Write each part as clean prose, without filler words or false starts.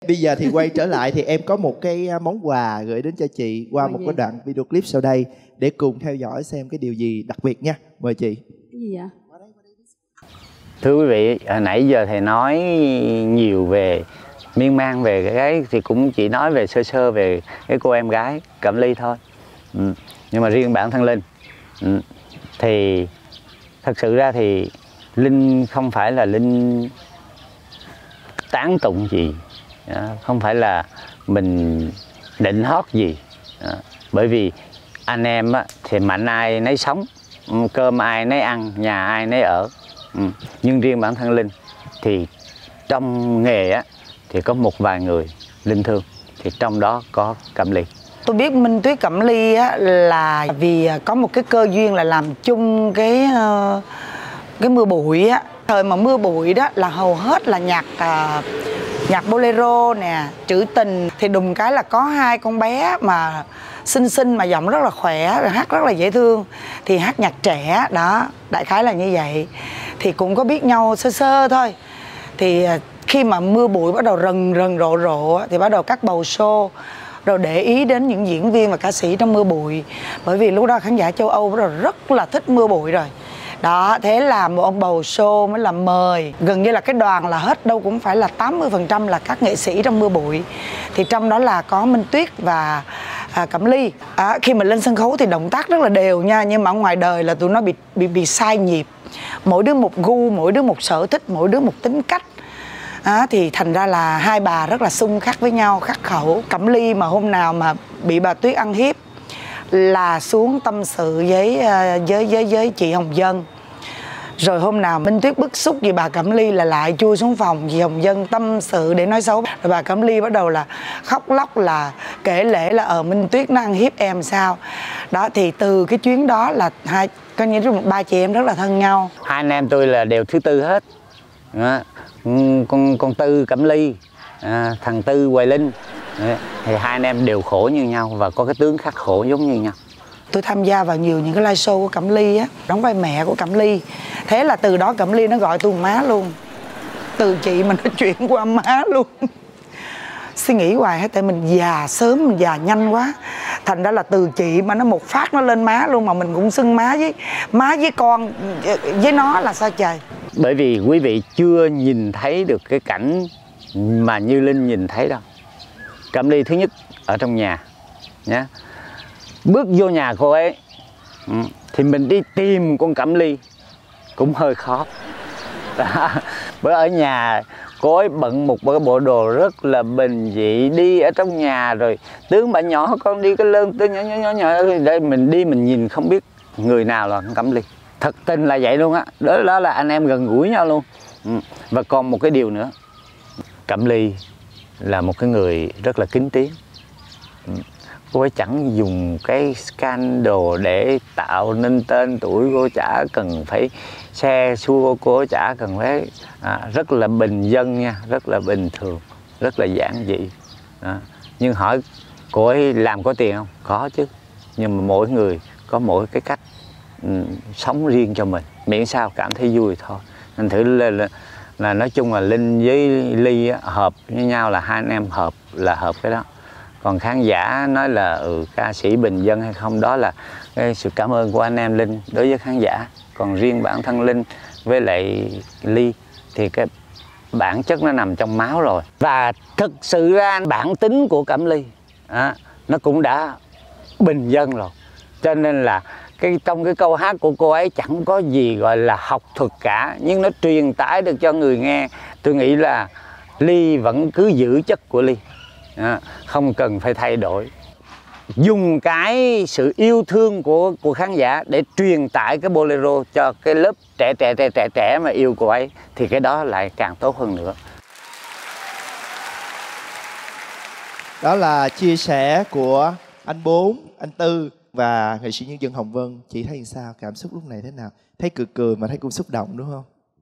Bây giờ thì quay trở lại thì em có một cái món quà gửi đến cho chị qua một cái đoạn video clip sau đây để cùng theo dõi xem cái điều gì đặc biệt nha. Mời chị. Cái gì vậy? Thưa quý vị, hồi nãy giờ thầy nói nhiều về miên man về cái thì cũng chỉ nói về sơ sơ về cái cô em gái Cẩm Ly thôi. Nhưng mà riêng bản thân Linh thì thật sự ra thì Linh không phải là Linh tán tụng gì, không phải là mình định hót gì, bởi vì anh em thì mạnh ai nấy sống, cơm ai nấy ăn, nhà ai nấy ở. Nhưng riêng bản thân Linh thì trong nghề thì có một vài người Linh thương, thì trong đó có Cẩm Ly. Tôi biết Minh Tuyết Cẩm Ly là vì có một cái cơ duyên là làm chung cái mưa bụi Thời mà mưa bụi đó là hầu hết là nhạc bolero nè, trữ tình, thì đùng cái là có hai con bé mà xinh xinh mà giọng rất là khỏe, rồi hát rất là dễ thương, thì hát nhạc trẻ đó, đại khái là như vậy. Thì cũng có biết nhau sơ sơ thôi. Thì khi mà mưa bụi bắt đầu rần rộ thì bắt đầu các bầu show rồi để ý đến những diễn viên và ca sĩ trong mưa bụi, bởi vì lúc đó khán giả châu Âu bắt đầu rất là thích mưa bụi rồi đó. Thế là một ông bầu show mới là mời, gần như là cái đoàn là hết đâu cũng phải là 80% là các nghệ sĩ trong mưa bụi, thì trong đó là có Minh Tuyết và Cẩm Ly. Khi mà lên sân khấu thì động tác rất là đều nha, nhưng mà ở ngoài đời là tụi nó bị sai nhịp, mỗi đứa một gu, mỗi đứa một sở thích, mỗi đứa một tính cách. Thì thành ra là hai bà rất là xung khắc với nhau, khắc khẩu. Cẩm Ly mà hôm nào mà bị bà Tuyết ăn hiếp là xuống tâm sự với chị Hồng Vân. Rồi hôm nào Minh Tuyết bức xúc vì bà Cẩm Ly là lại chui xuống phòng chị Hồng Vân tâm sự để nói xấu. Rồi bà Cẩm Ly bắt đầu là khóc lóc, là kể lể là Minh Tuyết nó ăn hiếp em sao. Đó, thì từ cái chuyến đó là coi như ba chị em rất là thân nhau. Hai anh em tôi là đều thứ tư hết. Con Tư Cẩm Ly, thằng Tư Hoài Linh, thì hai anh em đều khổ như nhau và có cái tướng khắc khổ giống như nhau. Tôi tham gia vào nhiều những cái live show của Cẩm Ly đóng vai mẹ của Cẩm Ly. Thế là từ đó Cẩm Ly nó gọi tôi má luôn, từ chị mà nó chuyển qua má luôn. Suy nghĩ hoài hết, tại mình già sớm, mình già nhanh quá, thành ra là từ chị mà nó một phát nó lên má luôn, mà mình cũng xưng má với con với nó là sao trời. Bởi vì quý vị chưa nhìn thấy được cái cảnh mà như Linh nhìn thấy đâu. Cẩm Ly thứ nhất ở trong nhà nhé, bước vô nhà cô ấy thì mình đi tìm con Cẩm Ly cũng hơi khó. Bởi ở nhà cô ấy bận một cái bộ đồ rất là bình dị, đi ở trong nhà rồi tướng bà nhỏ, con đi cái lơn tướng nhỏ để mình đi mình nhìn không biết người nào là con Cẩm Ly. Thật tình là vậy luôn á, đó là anh em gần gũi nhau luôn. Và còn một cái điều nữa, Cẩm Ly là một cái người rất là kín tiếng. Cô ấy chẳng dùng cái scandal để tạo nên tên tuổi, cô chả cần phải xe xua, cô chả cần phải rất là bình dân nha, rất là bình thường, rất là giản dị. Nhưng hỏi cô ấy làm có tiền không? Có chứ, nhưng mà mỗi người có mỗi cái cách sống riêng cho mình, miễn sao cảm thấy vui thôi. Nên thử là nói chung là Linh với Ly hợp với nhau, là hai anh em hợp là hợp cái đó. Còn khán giả nói là ca sĩ bình dân hay không, đó là cái sự cảm ơn của anh em Linh đối với khán giả. Còn riêng bản thân Linh với lại Ly thì cái bản chất nó nằm trong máu rồi. Và thực sự ra bản tính của Cẩm Ly nó cũng đã bình dân rồi. Cho nên là trong cái câu hát của cô ấy chẳng có gì gọi là học thuật cả, nhưng nó truyền tải được cho người nghe. Tôi nghĩ là Ly vẫn cứ giữ chất của Ly, không cần phải thay đổi. Dùng cái sự yêu thương của khán giả để truyền tải cái bolero cho cái lớp trẻ mà yêu cô ấy, thì cái đó lại càng tốt hơn nữa. Đó là chia sẻ của anh Bốn, anh Tư và nghệ sĩ nhân dân Hồng Vân. Chị thấy sao? Cảm xúc lúc này thế nào? Thấy cười mà thấy cũng xúc động đúng không?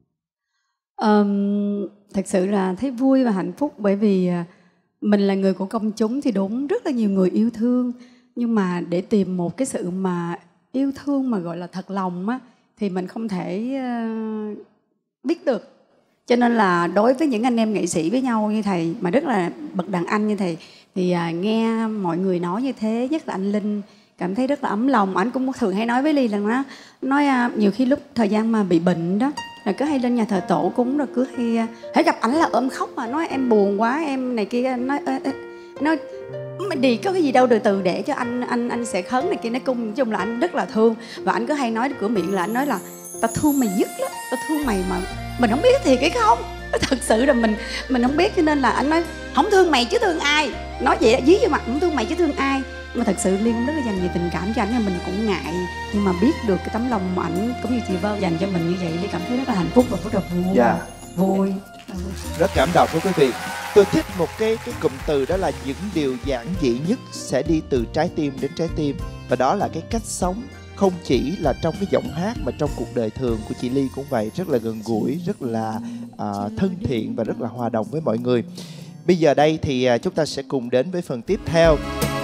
Thật sự là thấy vui và hạnh phúc, bởi vì mình là người của công chúng thì đúng rất là nhiều người yêu thương, nhưng mà để tìm một cái sự mà yêu thương mà gọi là thật lòng thì mình không thể biết được. Cho nên là đối với những anh em nghệ sĩ với nhau như thầy, mà rất là bậc đàn anh như thầy, thì nghe mọi người nói như thế, nhất là anh Linh, cảm thấy rất là ấm lòng. Anh cũng thường hay nói với Ly là nói nhiều khi lúc thời gian mà bị bệnh đó là cứ hay lên nhà thờ tổ cúng, rồi cứ hay gặp ảnh là ôm khóc, mà nói em buồn quá em này kia. Nói mày đi có cái gì đâu, từ để cho anh sẽ khấn này kia. Nói chung là anh rất là thương, và anh cứ hay nói cửa miệng là anh nói là tao thương mày dứt lắm, tao thương mày mà mình không biết thiệt hay không. Thật sự là mình không biết, cho nên là anh nói không thương mày chứ thương ai, nói vậy dí vô mặt, không thương mày chứ thương ai. Mà thật sự Liên cũng rất là dành nhiều tình cảm cho ảnh, nên mình cũng ngại, nhưng mà biết được cái tấm lòng mà ảnh cũng như chị Vân dành cho mình như vậy, Liên cảm thấy rất là hạnh phúc và rất là vui. Dạ. Vui. Rất cảm động với quý vị. Tôi thích một cái cụm từ, đó là những điều giản dị nhất sẽ đi từ trái tim đến trái tim. Và đó là cái cách sống, không chỉ là trong cái giọng hát mà trong cuộc đời thường của chị Ly cũng vậy, rất là gần gũi, rất là thân thiện và rất là hòa đồng với mọi người. Bây giờ đây thì chúng ta sẽ cùng đến với phần tiếp theo.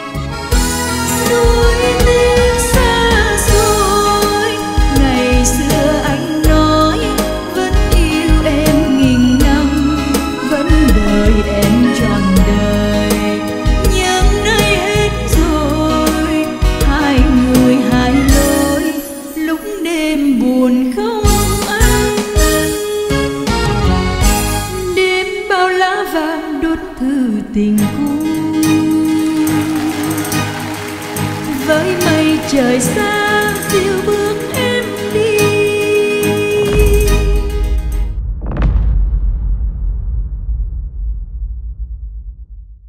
Núi tiếng xa xôi, ngày xưa anh nói vẫn yêu em nghìn năm, vẫn đợi em trọn đời. Nhưng nay hết rồi, hai người hai lối, lúc đêm buồn không anh. Đêm bao lá vàng đốt thư tình cũ, với mây trời xa phiêu